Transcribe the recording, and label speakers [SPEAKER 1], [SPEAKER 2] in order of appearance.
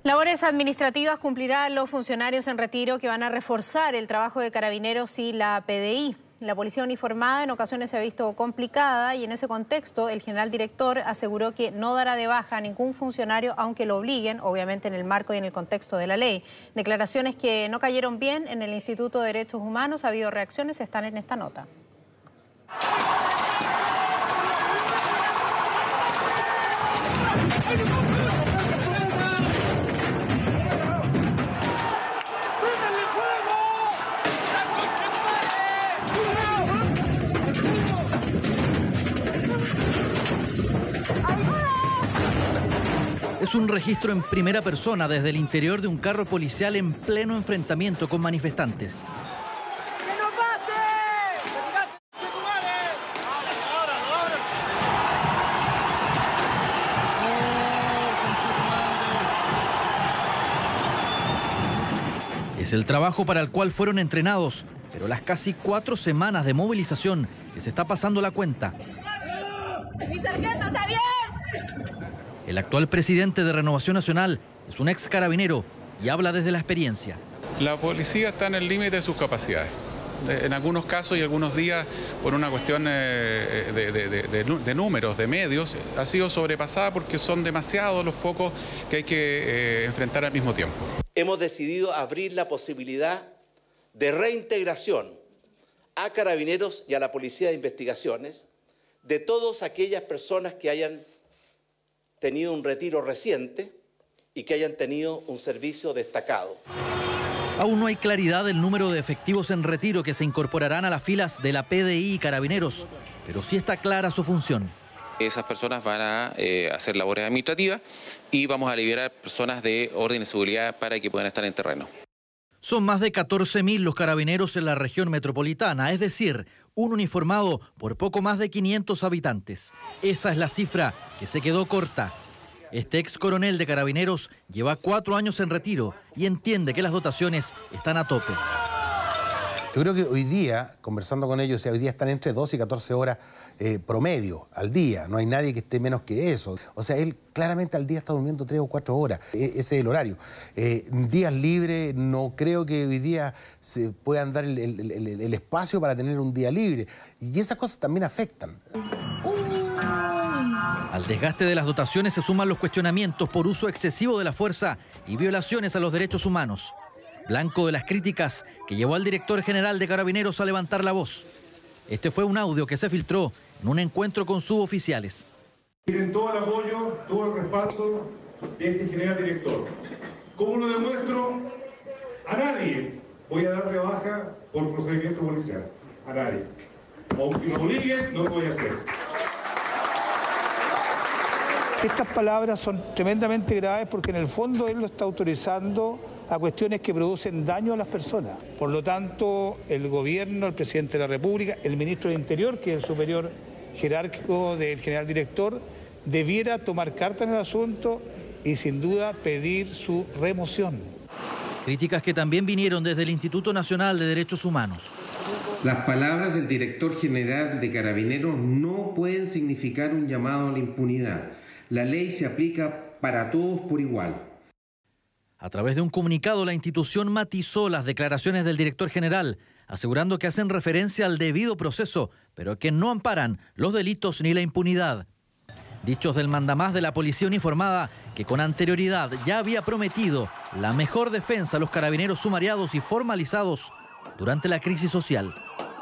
[SPEAKER 1] Labores administrativas cumplirán los funcionarios en retiro que van a reforzar el trabajo de Carabineros y la PDI. La policía uniformada en ocasiones se ha visto complicada y en ese contexto el general director aseguró que no dará de baja a ningún funcionario aunque lo obliguen, obviamente en el marco y en el contexto de la ley. Declaraciones que no cayeron bien en el Instituto de Derechos Humanos. Ha habido reacciones, están en esta nota.
[SPEAKER 2] Es un registro en primera persona desde el interior de un carro policial en pleno enfrentamiento con manifestantes. Es el trabajo para el cual fueron entrenados, pero las casi 4 semanas de movilización les está pasando la cuenta.
[SPEAKER 3] ¡Mi sargento está bien!
[SPEAKER 2] El actual presidente de Renovación Nacional es un ex carabinero y habla desde la experiencia.
[SPEAKER 4] La policía está en el límite de sus capacidades. En algunos casos y algunos días, por una cuestión de números, de medios, ha sido sobrepasada porque son demasiados los focos que hay que enfrentar al mismo tiempo.
[SPEAKER 5] Hemos decidido abrir la posibilidad de reintegración a Carabineros y a la Policía de Investigaciones de todas aquellas personas que hayan tenido un retiro reciente y que hayan tenido un servicio destacado.
[SPEAKER 2] Aún no hay claridad del número de efectivos en retiro que se incorporarán a las filas de la PDI y Carabineros, pero sí está clara su función.
[SPEAKER 6] Esas personas van a hacer labores administrativas y vamos a liberar personas de orden y seguridad para que puedan estar en terreno.
[SPEAKER 2] Son más de 14.000 los carabineros en la región metropolitana, es decir, un uniformado por poco más de 500 habitantes. Esa es la cifra que se quedó corta. Este ex coronel de Carabineros lleva 4 años en retiro y entiende que las dotaciones están a tope.
[SPEAKER 7] Yo creo que hoy día, conversando con ellos, hoy día están entre 12 y 14 horas promedio al día. No hay nadie que esté menos que eso. O sea, él claramente al día está durmiendo 3 o 4 horas. Ese es el horario. Días libres, no creo que hoy día se puedan dar el espacio para tener un día libre. Y esas cosas también afectan.
[SPEAKER 2] Al desgaste de las dotaciones se suman los cuestionamientos por uso excesivo de la fuerza y violaciones a los derechos humanos. Blanco de las críticas que llevó al director general de Carabineros a levantar la voz. Este fue un audio que se filtró en un encuentro con suboficiales.
[SPEAKER 8] Tienen todo el apoyo, todo el respaldo de este general director. ¿Cómo lo demuestro? A nadie voy a dar de baja por procedimiento policial. A nadie. Aunque me obliguen, no lo voy a hacer.
[SPEAKER 9] Estas palabras son tremendamente graves porque en el fondo él lo está autorizando a cuestiones que producen daño a las personas. Por lo tanto, el gobierno, el presidente de la República, el ministro del Interior, que es el superior jerárquico del general director, debiera tomar carta en el asunto y sin duda pedir su remoción.
[SPEAKER 2] Críticas que también vinieron desde el Instituto Nacional de Derechos Humanos.
[SPEAKER 10] Las palabras del director general de Carabineros no pueden significar un llamado a la impunidad. La ley se aplica para todos por igual.
[SPEAKER 2] A través de un comunicado, la institución matizó las declaraciones del director general, asegurando que hacen referencia al debido proceso, pero que no amparan los delitos ni la impunidad. Dichos del mandamás de la policía uniformada, que con anterioridad ya había prometido la mejor defensa a los carabineros sumariados y formalizados durante la crisis social.